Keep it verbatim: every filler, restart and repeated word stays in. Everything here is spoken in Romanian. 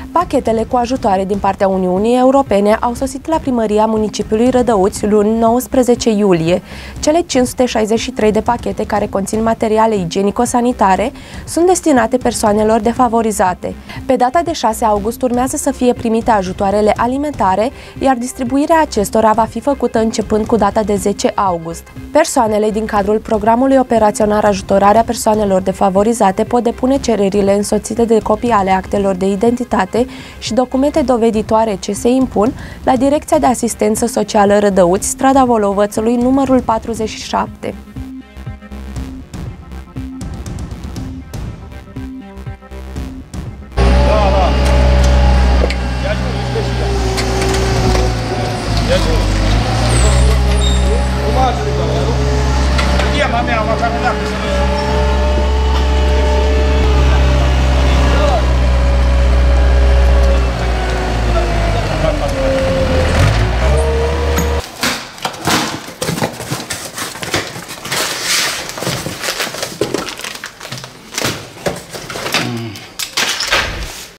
Pachetele cu ajutoare din partea Uniunii Europene au sosit la primăria municipiului Rădăuți luni nouăsprezece iulie. Cele cinci sute șaizeci și trei de pachete care conțin materiale igienico-sanitare sunt destinate persoanelor defavorizate. Pe data de șase august urmează să fie primite ajutoarele alimentare, iar distribuirea acestora va fi făcută începând cu data de zece august. Persoanele din cadrul programului operațional Ajutorarea persoanelor defavorizate pot depune cererile însoțite de copii ale actelor de identitate și documente doveditoare ce se impun la Direcția de Asistență Socială Rădăuți, strada Volovățului, numărul patruzeci și șapte.